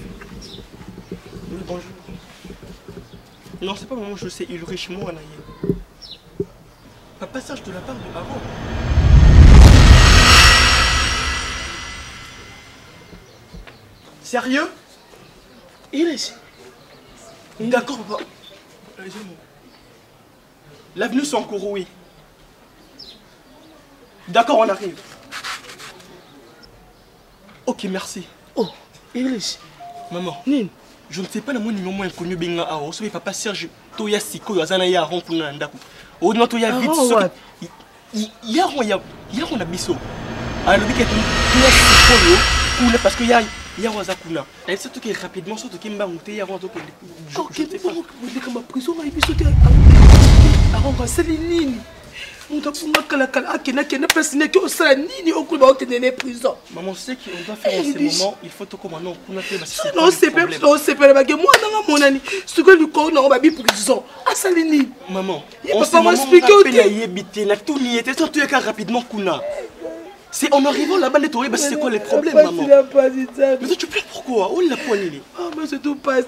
Oui, bonjour. Non, c'est pas vraiment je sais, Ulrich Moanaye. Papa Serge de la part de Aaron. Sérieux? Il est ici. D'accord, papa. L'avenue Sankoro, oui. D'accord, on arrive. Ok, merci. Oh, il est ici. Maman, je ne sais pas le mot numéro inconnu benga awo. So papa Serge toya siko yo azana ya ron kuna ndako. O no toya vite so. Ya ron ya ya ron na biso. Alors bi ke toya siko yo. Parce que ya Yawaza kuna. Et surtout que rapidement, surtout qu'il m'a monté, Yawaza que je sais pas. Je suis en prison, je suis en prison. Maman, c'est ce qu'on doit faire en ce moment. Il faut tout commander. Non, c'est pas non, c'est pas moi dans mon ami. Ce que le corps n'a pas prison. Ah, ça l'est. Maman, on peut pas m'expliquer au rapidement Kuna. C'est en arrivant là-bas, les tourés, c'est quoi les problèmes, maman? Mais toi, tu pleures pourquoi? Où est la poignée? Ah, mais c'est tout passe.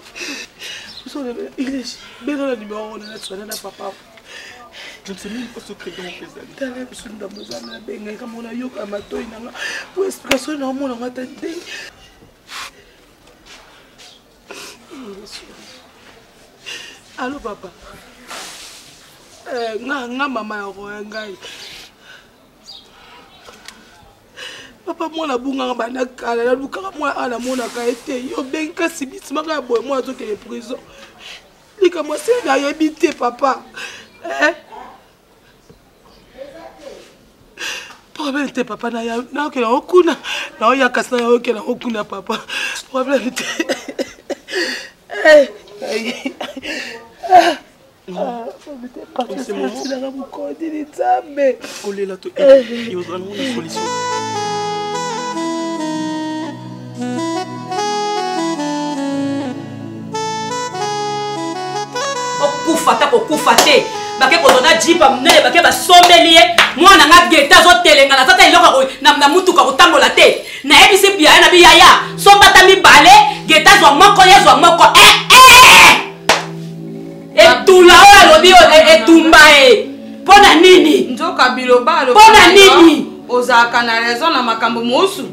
Il est bien dans le numéro, on a soigné la papa. Je ne sais même pas ce que c'est. Tu as l'impression de me faire un peu comme on a eu à ma toile. Pour explication, on a mon amateur. Allô, papa. Eh, nga nga mama ya ngai. Papa moi la bunga bana kala la luka moi ana mona ka été yo ben kasi bisma ka boy moi to ke prison. Lika moi c'est na yebité papa. Eh? Problème te papa na ya na ke na okuna. Na ya kasna ya ke na okuna papa. Problème te. Eh. Ah, c'est mon c'est la beaucoup de mais on est là tout il y aura une solution. Okufata kokufate bake kozona jipa mnene bake basombeliye mwana nga geta zo telenga na tata iloko na na mutuka kotambola te na ebisi bia na biyaya sombata mibale geta zo moko yezo moko eh eh etula ola lobi etumba e pona nini nzoka biloba lo pona nini ozaka na raison na makambo mosu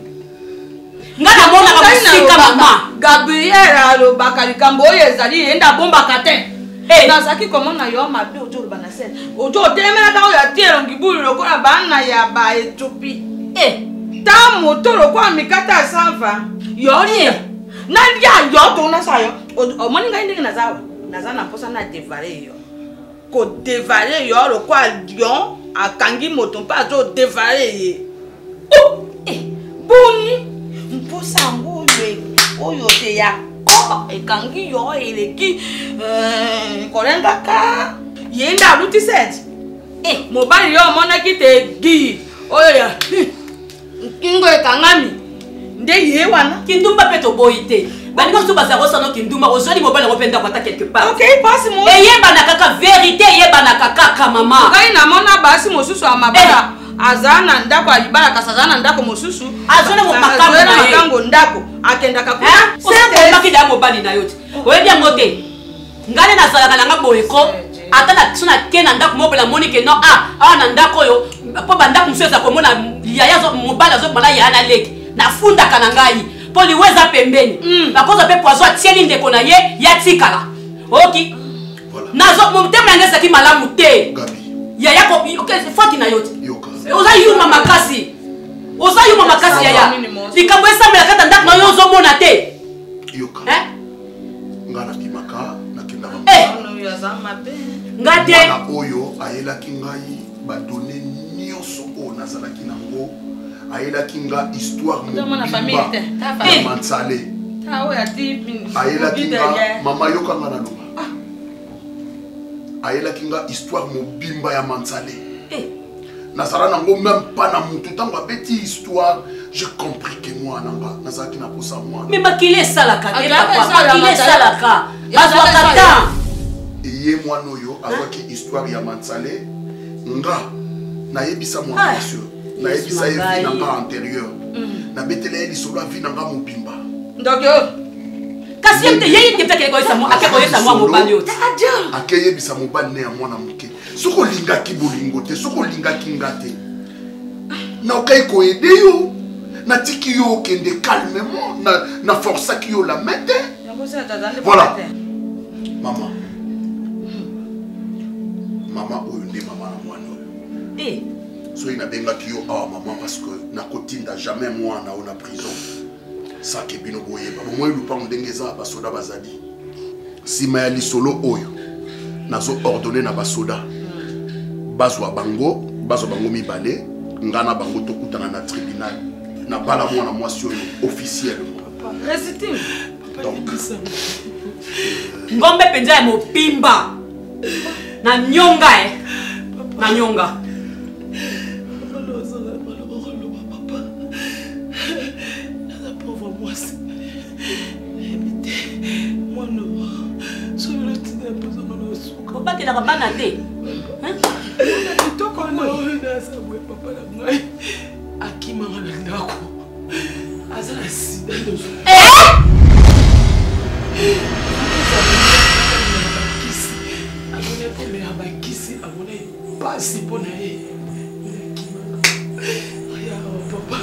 ngana mona ka musika mama Gabriel alo bakali kambo ezali enda bomba kate eh nazaki komona yo mabe ojo bana sel ojo temela ka ya tielo ngibulu lokola bana ya ba Ethiopie eh ta moto lokwa mikata sanfa yori na ya yo to na sayo o moni ngai ndinga nazawa nazana posa na devare yo ko devare yo lokwa lion akangi moto pa zo devare ye oh eh boni mposa ngoye oyo te ya ko ekangi yo eleki eh kolenga ka yenda luti set eh mobali yo mona kite gi oyo ya kingo ekangami nde ye wana kindumba peto boite bani ko suba za rosa no kindumba ozoli mobali ngo penda kwata quelque part okay passe mo e yeba na kaka vérité yeba na kaka ka mama ngai na mona basi mosusu amabala azana ndako alibala kasazana ndako mosusu azona mo makambo na makango ndako akenda ka c'est pas ki da mobali na yote oyebi ngote ngane na sala kana ngaboyeko ata na sona kena ndako mobala monike no ah awa na ndako yo po bandako museza komona yaya zo mobala zo mala yana leki na funda kana ngai poli weza pembeni bakoza pe poison atieli ndeko na ye ya tikala oki nazo mutema ngesa ki malamu te yaya ko foti na yote oza yuma makasi oza yuma makasi yaya likambo esambela kata ndako na yo zo mona te yoka eh ngana kimaka na kinda ngano ya zama be ngate na oyo ayela kingai ba donner nyonso o nazala kinango ayela kinga histoire mo na famille te ta famille mansale ta o ya tipi ayela kinga mama yoka ngana luma ayela kinga histoire mo bimba ya mansale eh nazara nango même pas na mutu tango abeti histoire j'ai compris que moi nanga nazaki na posa moi mais bakile salaka te papa bakile salaka bazwakata eye mwana oyo azwaki histoire ya mansale nga nayebisa mwana monsieur nayebisa ye vi nanga antérieur nabetela ye lisolo avi nanga mobimba ndokyo kasi yete yeye te pekele koyesa mo akekoyesa mo mobali yote akeyebisa mobali ne ya mwana moke soko lingaki bolingo te soko lingaki nga te na okai koyede yo natiki yo okende calmement na na forçaki yo la mete voilà mama mama oyo nde mama na mwana oyo eh so ina bengaki yo awa mama parce que nakotinda jamais mwana o na prison sake bino boyeba bomoi lupango ndenge eza basoda bazali nsima ya lisolo oyo nazo ordonné na basoda bazwa bango bazwa bango mibale ngana bango tokutana na tribunal na bala mwana mwasi oyo officiellement légitime. Ngombe penza ya mopimba. Na nyonga eh. Na nyonga. Papa la bana te. Hein? Kitoko na na sabwe papa la ngai. Akima na ndako. Azana sida ndozo. Eh! Kisi. Abone pole abakisi abone pasi pona ye. Aya papa.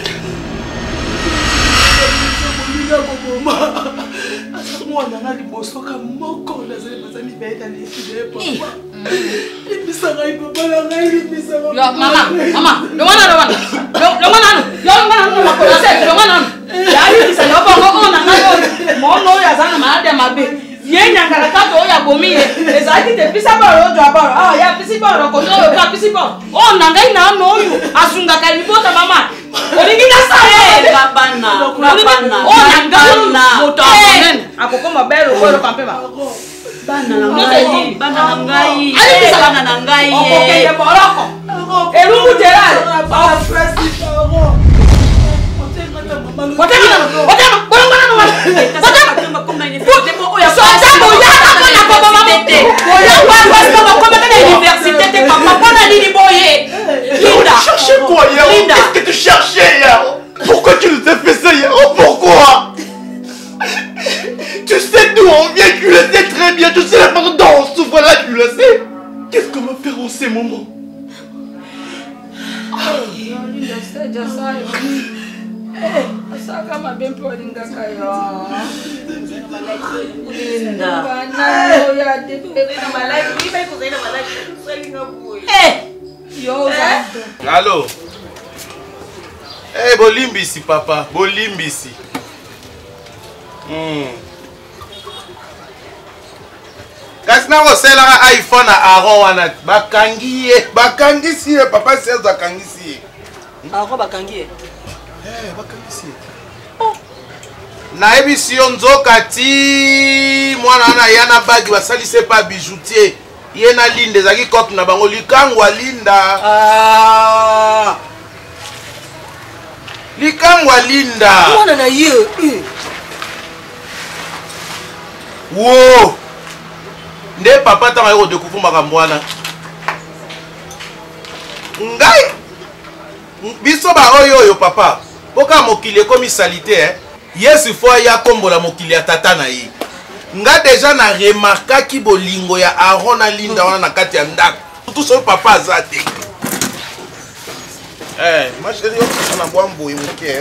Molinga mama. Mwana na libosoka moko na zele bazali beta ni fide papa. Ibisanga ipapa la ngai ibisanga. Yo mama, mama, lo wana lo wana. Lo lo wana no. Lo wana no makolo se, lo wana no. Ya ibisa yo bongo na ngai. Mono ya zana maade mabe. Yenya ngala kato ya bomie. Ezaki te pisa ba ro dwa ba. Ah ya pisi ba ro ko no ka pisi ba. Oh na ngai na no yo. Asunga ka libota mama. Olingi na sa eh babana. Babana. Oh na ngai moto amen. Akoko mabelo ko ro kampema. Bana na ngai, bana na ngai. Ai bana na ngai. Okay ya boroko. Elungu terale. Ba presi paro. Watema, watema, bolongana no. Watema koma ni fote mo oya. Sota mo ya ko na ko mama tete. Oya kwa kwa ko ko na université te papa pona nini boye. Linda. Cherchez quoi hier? Qu'est-ce que tu cherchais hier? Pourquoi tu nous as fait ça hier? Oh pourquoi? Tu sais d'où on vient, tu le sais très bien. Tu sais la façon dont on souffre là, tu le sais. Qu'est-ce qu'on va faire en ces moments? Linda, c'est déjà ça. Eh, ça kama bien pour Linda kayo. Linda. Bana yo ya de na malaki, ibe ko na malaki. Selinga boy. Eh. Yo za. Allô? Eh, bolimbisi papa, bolimbisi. Hmm. Kasi na koselaka iPhone na Aaron wana bakangi ye, bakangisi ye papa Serge akangisi ye. Aaron bakangi ye. Eh, bakangisi ye. Oh. Naebisi yo nzoka ti mwana wana yana bagi basalise pa bijoutier. Ye na Linda ezaki kote na bango likangwa Linda. Ah. Likangwa Linda. Mwana na ye. Wow. Nde papa tanga yo découvrir makambo wana. Ngai biso ba oyo oyo papa. Boka mokili ekomi salite eh. Yesu fo ya kombola mokili ya tata na ye. Nga déjà na remarka ki bolingo ya Aaron na Linda wana na kati ya ndako. Tout so papa azate. Eh, ma chérie yo sana bwambo yo ke.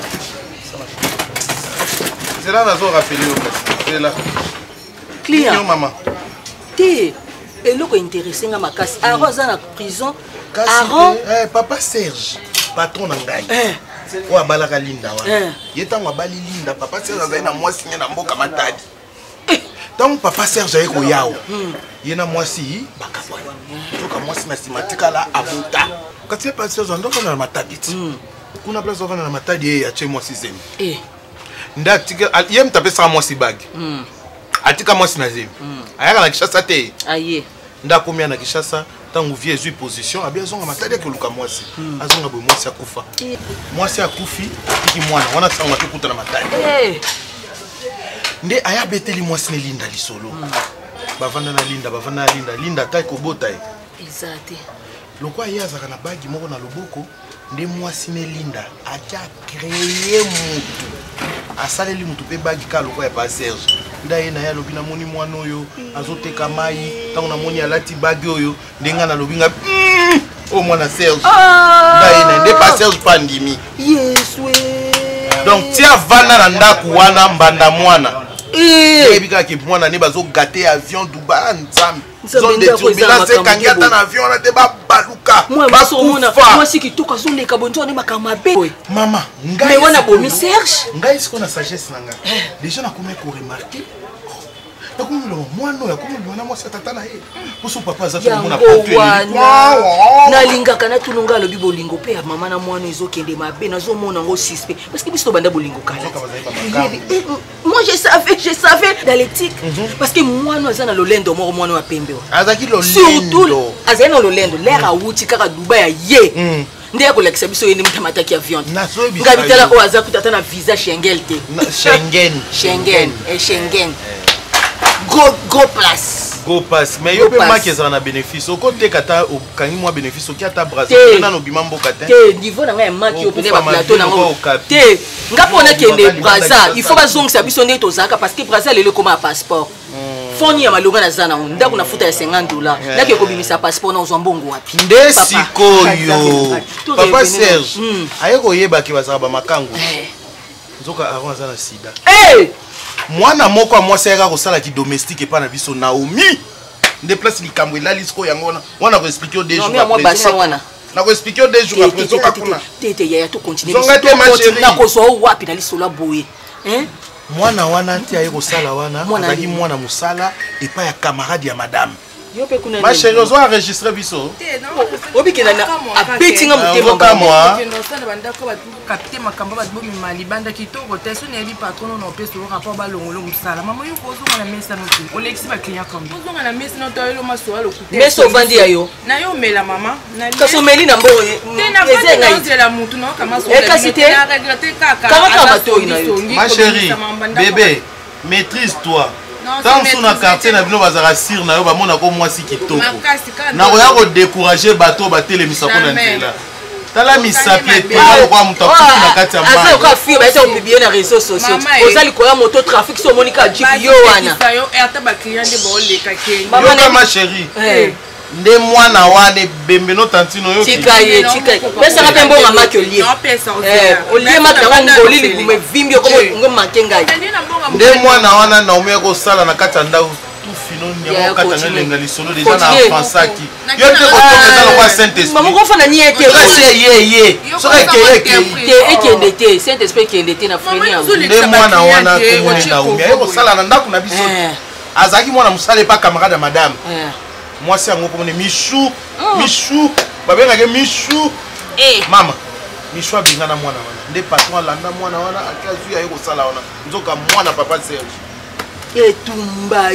C'est là nazo rappeler yo. C'est là. Client maman. Té eloko intéressé nga makasi. Aaron za na prison. Aaron eh papa Serge, patron na ngai. Eh o abalaka Linda wana. Yetango abali Linda papa Serge azali na mwasi na mboka matadi. Donc papa Serge ayeko yawo. Yena mwasi bakabwa. Toka mwasi na simatika la abuta. Kasi papa Serge ndoko na matadi. Kuna place ovana na matadi ya che mwasi zemi. Eh. Ndatika yem tapesa mwasi bag. Atika mwasi na zemi. Ayaka na Kishasa te. Aye. Ndakomia na Kishasa tangu vie zui position abia zonga matadi ke luka mwasi. Azonga bo mwasi akufa. Mwasi akufi iki mwana wana sangwa tukuta na matadi. Eh. Nde aya beteli mwasi ne Linda lisolo. Bavanda na Linda, bavanda na Linda, Linda tai ko bota e. Exacte. Lokwa yazaka na bagi moko na loboko, nde mwasi ne Linda acha créer mutu. Asaleli mutu pe bagi ka lokwa ya pa Serge. Nda ye na ya lobi na moni mwana oyo azoteka mai, tango na moni alati bagi oyo, ndenga na lobi nga o mwana Serge. Nda ye na nde pa Serge pandimi. Yeswe. Donc tia vana na ndaku wana mbanda mwana. Eh bika ki mwana ne bazo gâter avion Dubai nzambe. Zone de turbulence kangi ata na avion na te ba baluka. Moi so mona, moi si kitoka zo leka bonzo ne makama be. Mama, ngai. Mais wana bomi Serge. Ngai siko na sagesse nanga. Déjà na comment ko remarquer. nakomona mwana oyo akomona mwasi atata na ye poso papa aza yango wana nalingaka natununga alobi bolingo mpe ya mama na mwana ezokende mabe nazomona yango suspect parce que biso tobanda bolingo kala moi je savais je savais dans l'éthique parce que mwana aza na lolendo moko mwana wa pembe azaki lolendo azali na lolendo l'air awuti kaka dubai ya ye nde akolakisa biso yende mutamataki ya viande ngabitala oyo aza kuta ata na visa Schengen te Schengen Schengen et Schengen gros gros place go pass mais yo pe maki ezala na bénéfice okoteka ta okangi mwa bénéfice oki ata Brazzaville na nobima mboka te te niveau na ngai maki opene ba plateau na ngo te nga pona kende Brazza il faut bazongisa biso nde tozaka parce que Brazza lelo koma passeport foni ya malonga na zana ndako na futa ya cinquante dollars ndako ekobimisa passeport na ozwa mbongo wapi nde sikoyo papa Serge aye koyeba ke bazaka ba makango nzoka avant azana sida eh mwana moko mwasi ayaka kosala ki domestique epa na biso Naomi nde place likambo elali siko yango wana wana ko expliquer au deux jours après na ko expliquer au deux jours après soka kuna tete yaya to continuer na kozwa wapi na lisolo boye hein mwana wana nti aye kosala wana azaki mwana musala epa ya camarade ya madame ma chérie ozo enregistrer biso obikena na apetinga mutema moi capter makambo ba bomi malibanda kitoko te so ne bi patron no peso rapport ba longolo musala mama yo kozo na mesa no ti olexi ba client comme kozo na mesa no to yo maso alo kuté meso vandi ayo na yo mela mama na kaso meli na mboye te na vandi la mutu no kama so e kasi te na regretter kaka kama kama to ina ma chérie bébé maîtrise toi tant sur na quartier na bino bazara sir na yo ba mona ko mwasi kitoko na ko ya ko décourager bateau ba telemisa ko na nzela tala misapi te kwa mtu akuti na kati ya mbaya asa ko fio ba ete publier na réseaux sociaux ozali ko ya moto trafic so monika jeep yo wana yo eta ba client de bo le ka ke yo ma chérie nde mwana wane bembe no tantino yo tika ye tika pesa ngape mbonga maki olie eh olie maki na ngoli likume vimbi ko ngo mankenga nde mwana wana na omya ko sala na kati ndau tout fino nyamo kata ngelenga lisolo déjà na françaki yo te ko tomeza kwa Saint Esprit maman ko fana ni ete c'est ye ye so ke ye ke te ekende te Saint Esprit kende te na freni ya nde mwana wana ko moni na omya yo sala na ndako na biso azaki mwana musale pa camarade madame moi c'est un peu Michou, Michou, babenga ke Michou. Eh mama, Michou abinga na mwana wana. Nde patron landa mwana wana akazu ya yeko sala wana. Nzoka mwana papa Serge. Etumba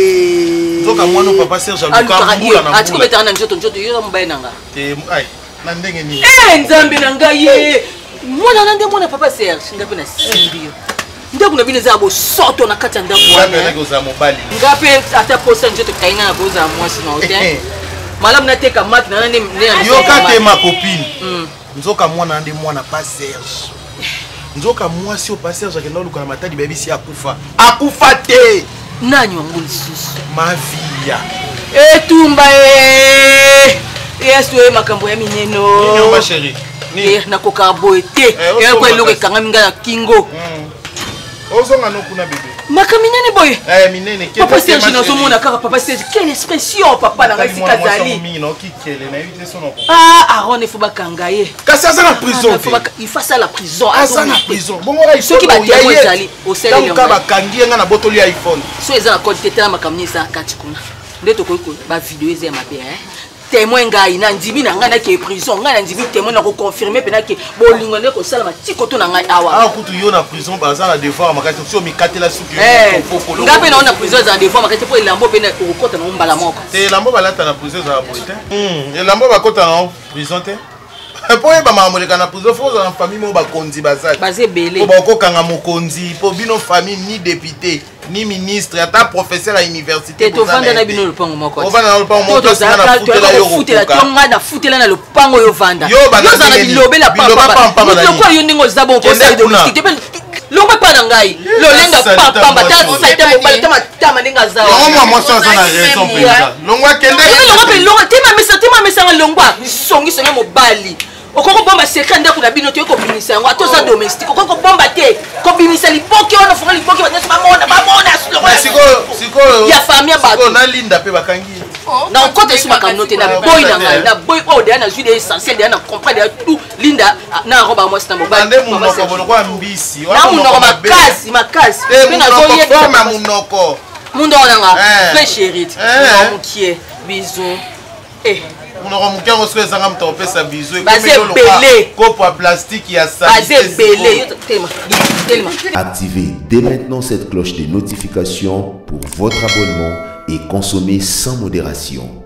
ye. Nzoka mwana papa Serge aluka mbula na. Ati ko betana njoto njoto yo mbaye nanga. Te ai, na ndenge ni. Eh nzambe nanga ye. Mwana nande mwana papa Serge ndape na simbio. Ndako na bine za bo soto na kati ndako wana. Ngape ndeko za mobali. Ngape ata posa njoto kainga na boza mwasi na hotel. Malamu na teka maki na nande ne yo kate ma copine. Nzoka mwana nande mwana pas Serge. Nzoka mwasi o pas Serge akenda luka na matadi babisi akufa. Akufa te. Nani wangu lisusu? Mavia. Etumba e. Yesu e makambo ya mineno. Nino ma chérie. Ni na kokarboete. E ko eloke kanga minga na kingo. Ozonga no kuna bébé. Makaminene boy. Eh minene ke. Papa Serge na zo mona kaka papa Serge. Quelle expression papa na ngasi kazali. Mino ki kele na yite sono. Ah Aaron faut bakanga ye. Kasi asa na prison. Il faut ça la prison. Asa na prison. Bongo ra ceux qui ba témoin ezali au sel yo. Ka bakangi nga na botoli ya iPhone. So eza na code tete na makamini sa kati kuna. Ndeto ko ko ba vidéo eza mabe hein. Témoin ngai na ndimi na ngana ke prison ngana ndimi témoin na ko confirmer pena ke bolingo ne ko sala matiko to na ngai awa ah kutu yo na prison baza na devoir makati so mi katela suki yo ngape na na prison za devoir makati po elambo pena ko kota na mbala moko te lambo balata na prison za boite hmm elambo bakota na prison te po e ba mamoleka na prison fo za na famille mo ba konzi bazali bazé belé po ba ko kanga mokonzi po bino famille ni député ni ministre ata professeur à université to vanda na bino lupango moko o vanda na lupango moko to na futela yo futela tonga na futela na lupango yo vanda yo za na bilobela papa papa yo kwa yo ndingo zabo ko sai de miskite ben longa pa na ngai lo lenga papa bata saite mo balata matama ninga zawo yo moi moi ça na raison pesa longwa kende longa pe longa tema mesa tema mesa longwa songi songa mo bali okoko bomba secret ndako na bino to ko binisa yango atoza domestique okoko bomba te ko binisa lipoki ona fonga lipoki batesa mamona mamona siko siko ya famille ba siko na linda pe bakangi na kote suma kanote na boy na ngai na boy o de na jus de essentiel de na comprendre tout linda na roba moi c'est mobile ndé mu noko boloko mbisi na mu noko makasi makasi pe na zo yé forme mu noko Mundo onanga. Très chérie. Mon qui est bisous. Eh. On aura mon cœur au square zanga mtopé sa bisou. Basé belé. Copo à plastique il y a ça. Basé belé. Activez dès maintenant cette cloche de notification pour votre abonnement et consommez sans modération.